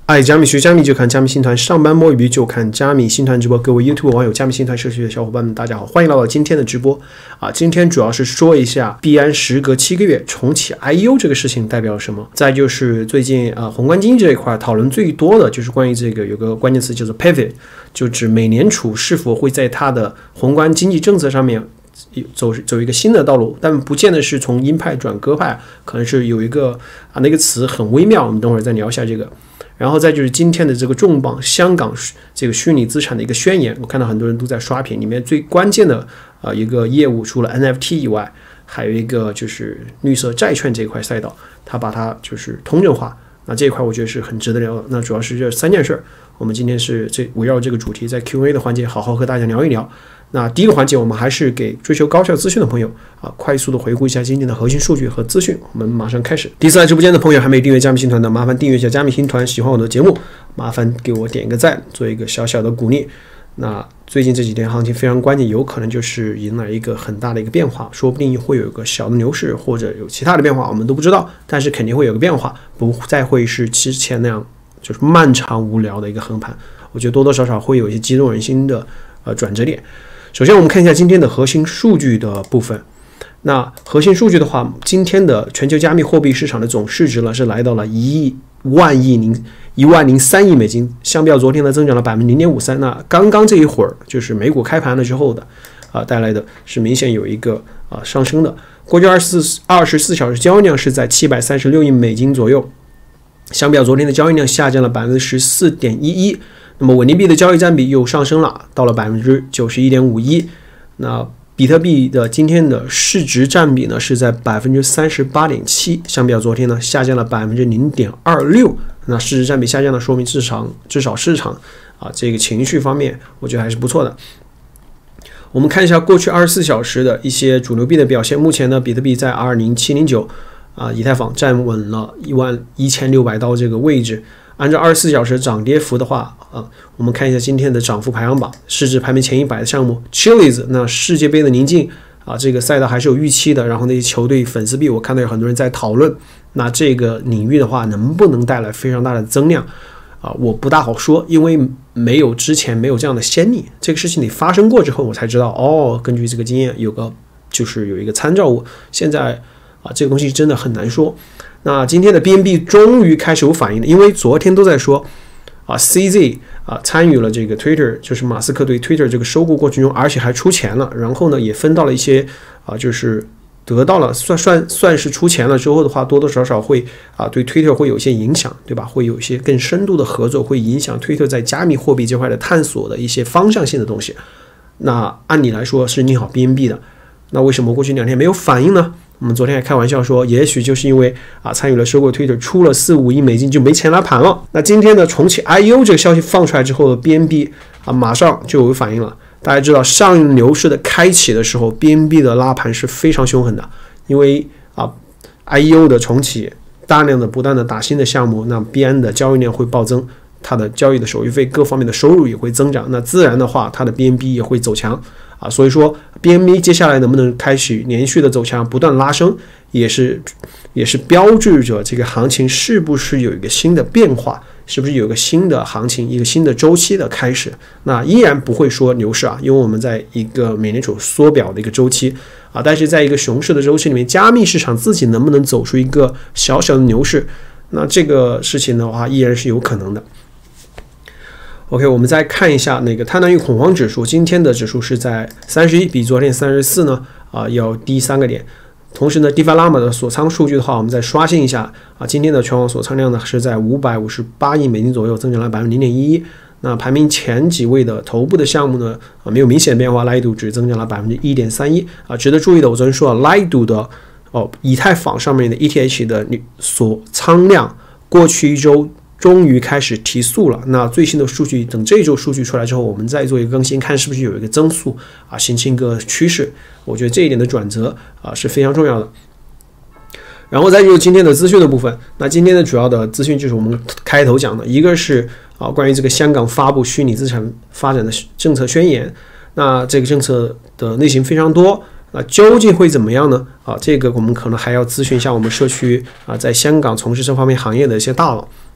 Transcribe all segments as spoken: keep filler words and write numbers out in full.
爱加密学加密就看加密新团，上班摸鱼就看加密新团直播。各位 YouTube 网友、加密新团社区的小伙伴们，大家好，欢迎来到今天的直播啊！今天主要是说一下币安时隔七个月重启 I E O 这个事情代表了什么。再就是最近啊，宏观经济这一块讨论最多的就是关于这个有个关键词叫做 pivot， 就指美联储是否会在它的宏观经济政策上面走走一个新的道路，但不见得是从鹰派转鸽派，可能是有一个啊那个词很微妙，我们等会儿再聊一下这个。然后再就是今天的这个重磅香港这个虚拟资产的一个宣言，我看到很多人都在刷屏，里面最关键的呃一个业务，除了 N F T 以外，还有一个就是绿色债券这一块赛道，它把它就是通证化。那这一块我觉得是很值得聊的。那主要是这三件事，我们今天是这围绕这个主题，在 Q and A 的环节好好和大家聊一聊。那第一个环节，我们还是给追求高效资讯的朋友啊，快速的回顾一下今天的核心数据和资讯。我们马上开始。第一次来直播间的朋友还没订阅加密新团的，麻烦订阅一下加密新团。喜欢我的节目，麻烦给我点一个赞，做一个小小的鼓励。那最近这几天行情非常关键，有可能就是迎来一个很大的一个变化，说不定会有一个小的牛市，或者有其他的变化，我们都不知道，但是肯定会有个变化，不再会是之前那样就是漫长无聊的一个横盘。我觉得多多少少会有一些激动人心的呃转折点。首先我们看一下今天的核心数据的部分。那核心数据的话，今天的全球加密货币市场的总市值呢是来到了一万亿零一万零三亿美金，相比较昨天呢增长了百分之零点五三。那刚刚这一会儿就是美股开盘了之后的啊、呃、带来的是明显有一个啊、呃、上升的。过去二十四二十四小时交易量是在七百三十六亿美金左右，相比较昨天的交易量下降了百分之十四点一一。那么稳定币的交易占比又上升了，到了百分之九十一点五一。那比特币的今天的市值占比呢是在百分之三十八点七，相比较昨天呢下降了百分之零点二六。那市值占比下降呢，说明至少至少市场啊这个情绪方面，我觉得还是不错的。我们看一下过去二十四小时的一些主流币的表现。目前呢，比特币在二零七零九啊，以太坊站稳了一万一千六百刀这个位置。按照二十四小时涨跌幅的话，啊，我们看一下今天的涨幅排行榜，市值排名前一百的项目 Chiliz， 那世界杯的宁静啊，这个赛道还是有预期的。然后那些球队粉丝币，我看到有很多人在讨论，那这个领域的话，能不能带来非常大的增量啊？我不大好说，因为没有之前没有这样的先例，这个事情你发生过之后，我才知道哦，根据这个经验有个就是有一个参照物。现在啊，这个东西真的很难说。那今天的 B N B 终于开始有反应了，因为昨天都在说啊 C Z 啊参与了这个 Twitter， 就是马斯克对 Twitter 这个收购过程中，而且还出钱了，然后呢也分到了一些啊，就是得到了算算算是出钱了之后的话，多多少少会啊对 Twitter 会有一些影响，对吧？会有一些更深度的合作，会影响 Twitter 在加密货币这块的探索的一些方向性的东西。那按理来说是利好 B N B 的，那为什么过去两天没有反应呢？我们昨天还开玩笑说，也许就是因为啊参与了收购 Twitter， 出了四五亿美金就没钱拉盘了。那今天呢重启 I E O 这个消息放出来之后 ，B N B 啊马上就有反应了。大家知道上一牛市的开启的时候 ，B N B 的拉盘是非常凶狠的，因为啊 I E O 的重启，大量的不断的打新的项目，那 B N 的交易量会暴增，它的交易的手续费各方面的收入也会增长，那自然的话它的 B N B 也会走强。啊，所以说 B N B 接下来能不能开始连续的走强，不断拉升，也是也是标志着这个行情是不是有一个新的变化，是不是有一个新的行情，一个新的周期的开始。那依然不会说牛市啊，因为我们在一个美联储缩表的一个周期啊，但是在一个熊市的周期里面，加密市场自己能不能走出一个小小的牛市，那这个事情的话依然是有可能的。OK， 我们再看一下那个贪婪与恐慌指数，今天的指数是在三十一，比昨天三十四呢啊要低三个点。同时呢 ，DeFi Llama 的锁仓数据的话，我们再刷新一下啊，今天的全网锁仓量呢是在五百五十八亿美金左右，增长了百分之零点一一。那排名前几位的头部的项目呢啊没有明显变化 ，Lido 只增长了百分之一点三一啊。值得注意的，我昨天说了 ，Lido 的哦以太坊上面的 E T H 的锁仓量，过去一周终于开始提速了。那最新的数据，等这一周数据出来之后，我们再做一个更新，看是不是有一个增速啊，形成一个趋势。我觉得这一点的转折啊是非常重要的。然后再就是今天的资讯的部分。那今天的主要的资讯就是我们开头讲的，一个是啊关于这个香港发布虚拟资产发展的政策宣言。那这个政策的类型非常多。那究竟会怎么样呢？啊，这个我们可能还要咨询一下我们社区啊，在香港从事这方面行业的一些大佬。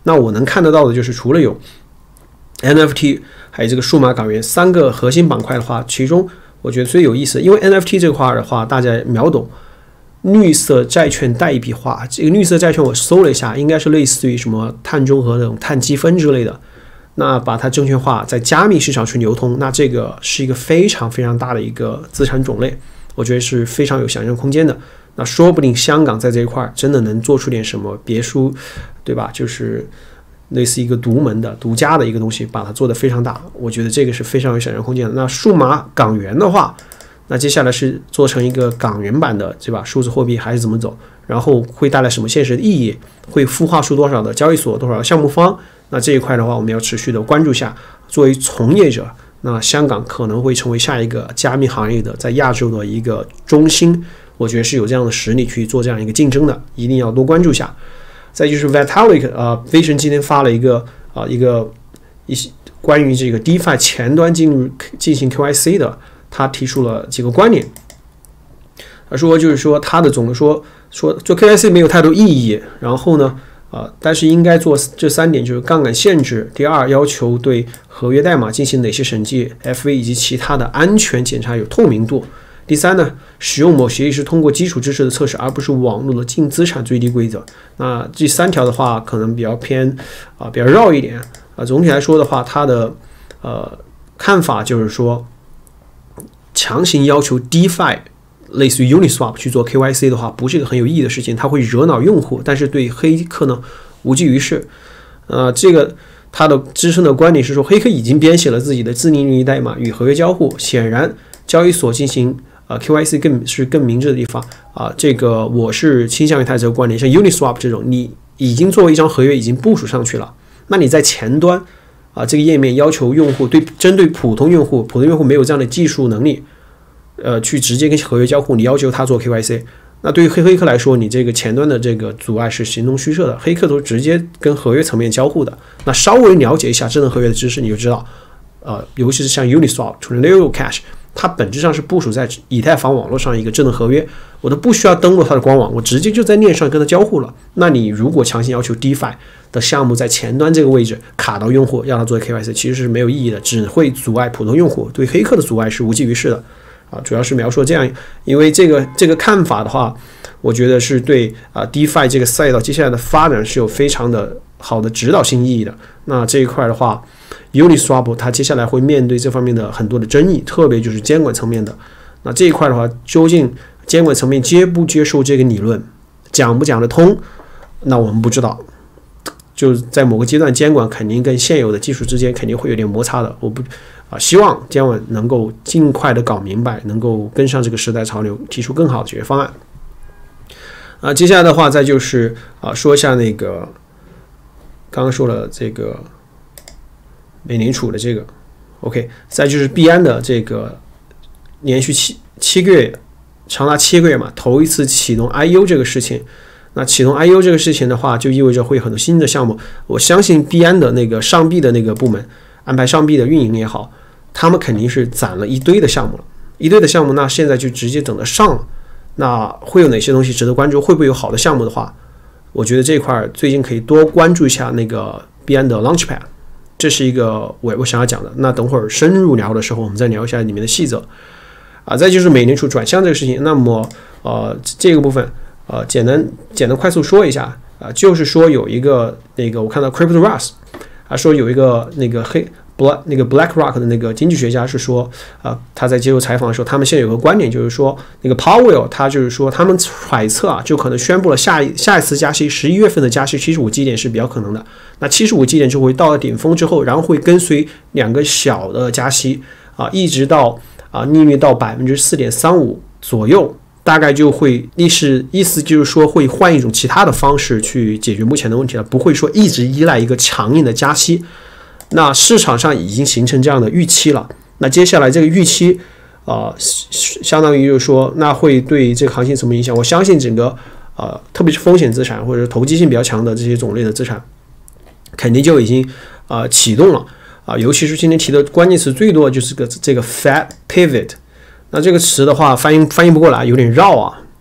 那我能看得到的就是除了有 N F T 还有这个数码港元三个核心板块的话，其中我觉得最有意思，因为 N F T 这块的话大家秒懂，绿色债券代币化，这个绿色债券我搜了一下，应该是类似于什么碳中和那种碳积分之类的，那把它证券化在加密市场去流通，那这个是一个非常非常大的一个资产种类，我觉得是非常有想象空间的。那说不定香港在这一块真的能做出点什么别墅，对吧？就是类似一个独门的、独家的一个东西，把它做得非常大。我觉得这个是非常有想象空间的。那数码港元的话，那接下来是做成一个港元版的，对吧？数字货币还是怎么走？然后会带来什么现实的意义？会孵化出多少的交易所、多少的项目方？那这一块的话，我们要持续的关注下。作为从业者，那香港可能会成为下一个加密行业的在亚洲的一个中心。我觉得是有这样的实力去做这样一个竞争的，一定要多关注下。再就是 Vitalik 呃 Vision 今天发了一个啊、呃、一个一些关于这个 DeFi 前端进入进行 Q Y C 的，他提出了几个观点。他说就是说他的总的说说做 Q Y C 没有太多意义，然后呢啊、呃、但是应该做这三点，就是杠杆限制，第二要求对合约代码进行哪些审计 F A 以及其他的安全检查有透明度。第三呢，使用某协议是通过基础知识的测试，而不是网络的净资产最低规则。那这三条的话，可能比较偏啊、呃，比较绕一点啊。总体来说的话，它的呃看法就是说，强行要求 DeFi 类似于 Uniswap 去做 K Y C 的话，不是一个很有意义的事情，它会惹恼用户，但是对黑客呢无济于事。呃，这个他的支撑的观点是说，黑客已经编写了自己的自拟运营代码与合约交互，显然交易所进行呃 Q Y C 更是更明智的地方啊、呃，这个我是倾向于他这个观点。像 Uniswap 这种，你已经作为一张合约已经部署上去了，那你在前端啊、呃、这个页面要求用户对针对普通用户，普通用户没有这样的技术能力，呃，去直接跟合约交互，你要求他做 Q Y C， 那对于黑黑客来说，你这个前端的这个阻碍是形同虚设的，黑客都直接跟合约层面交互的。那稍微了解一下智能合约的知识，你就知道，呃，尤其是像 Uniswap、Tornado Cash。它本质上是部署在以太坊网络上一个智能合约，我都不需要登录它的官网，我直接就在链上跟它交互了。那你如果强行要求 DeFi 的项目在前端这个位置卡到用户，让它做 K Y C， 其实是没有意义的，只会阻碍普通用户，对黑客的阻碍是无济于事的啊。主要是描述这样，因为这个这个看法的话，我觉得是对啊 DeFi 这个赛道接下来的发展是有非常的好的指导性意义的。那这一块的话，Uniswap 它接下来会面对这方面的很多的争议，特别就是监管层面的。那这一块的话，究竟监管层面接不接受这个理论，讲不讲得通，那我们不知道。就在某个阶段，监管肯定跟现有的技术之间肯定会有点摩擦的。我不啊，希望监管能够尽快的搞明白，能够跟上这个时代潮流，提出更好的解决方案。啊，接下来的话，再就是啊，说一下那个刚刚说了这个。美联储的这个 ，OK， 再就是币安的这个连续七七个月，长达七个月嘛，头一次启动 I U 这个事情。那启动 I U 这个事情的话，就意味着会有很多新的项目。我相信币安的那个上币的那个部门，安排上币的运营也好，他们肯定是攒了一堆的项目了，一堆的项目，那现在就直接等着上了。那会有哪些东西值得关注？会不会有好的项目的话，我觉得这块最近可以多关注一下那个币安的 Launchpad。这是一个我我想要讲的，那等会儿深入聊的时候，我们再聊一下里面的细则啊。再就是美联储转向这个事情，那么呃这个部分呃简单简单快速说一下啊，就是说有一个那个我看到 Crypto Russ 啊说有一个那个黑 Black 那个 BlackRock 的那个经济学家是说啊他在接受采访的时候，他们现在有个观点就是说那个 Powell 他就是说他们揣测啊就可能宣布了下一下一次加息十一月份的加息七十五基点是比较可能的。那七十五基点就会到了顶峰之后，然后会跟随两个小的加息啊，一直到啊利率到百分之四点三五左右，大概就会意思意思就是说会换一种其他的方式去解决目前的问题了，不会说一直依赖一个强硬的加息。那市场上已经形成这样的预期了，那接下来这个预期啊、呃，相当于就是说，那会对这个行情什么影响？我相信整个呃，特别是风险资产或者投机性比较强的这些种类的资产。肯定就已经啊、呃、启动了啊、呃，尤其是今天提的关键词最多就是个这个 Fed Pivot， 那这个词的话翻译翻译不过来，有点绕啊。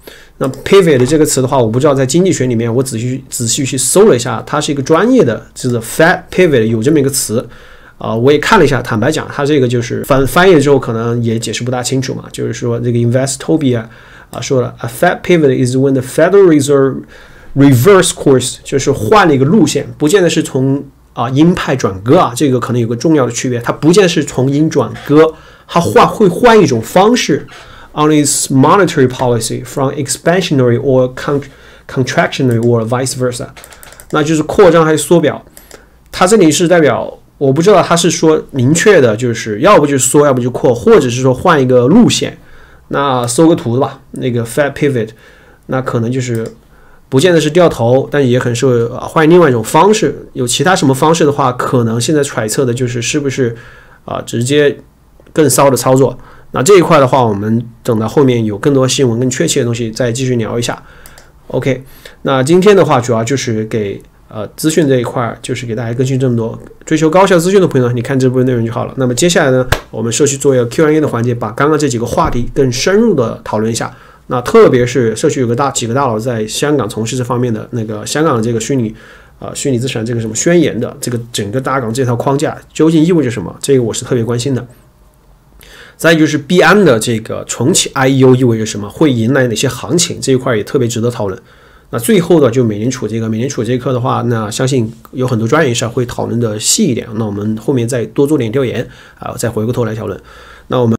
那 pivot 这个词的话，我不知道在经济学里面，我仔细仔细去搜了一下，它是一个专业的，就是 Fed pivot 有这么一个词啊、呃，我也看了一下，坦白讲，它这个就是翻翻译了之后，可能也解释不大清楚嘛，就是说这个 Investopedia 啊说了 ，a Fed pivot is when the Federal Reserve reverse course， 就是换了一个路线，不见得是从啊鹰派转鸽啊，这个可能有个重要的区别，它不见得是从鹰转鸽，它换会换一种方式。On its monetary policy from expansionary or contractionary or vice versa， 那就是扩张还是缩表？它这里是代表，我不知道它是说明确的，就是要不就是缩，要不就扩，或者是说换一个路线。那搜个图吧，那个 Fed pivot， 那可能就是不见得是掉头，但也很是换另外一种方式。有其他什么方式的话，可能现在揣测的就是是不是啊、呃、直接更骚的操作。那这一块的话，我们等到后面有更多新闻、更确切的东西再继续聊一下。OK， 那今天的话主要就是给呃资讯这一块，就是给大家更新这么多。追求高效资讯的朋友呢，你看这部分内容就好了。那么接下来呢，我们社区做一个 Q and A 的环节，把刚刚这几个话题更深入的讨论一下。那特别是社区有个大几个大佬在香港从事这方面的那个香港的这个虚拟呃虚拟资产这个什么宣言的这个整个大港这套框架究竟意味着什么？这个我是特别关心的。再就是币安的这个重启 I E O 意味着什么？会迎来哪些行情？这一块也特别值得讨论。那最后的就美联储这个美联储这一课的话，那相信有很多专业人士会讨论的细一点。那我们后面再多做点调研啊，再回过头来讨论。那我们。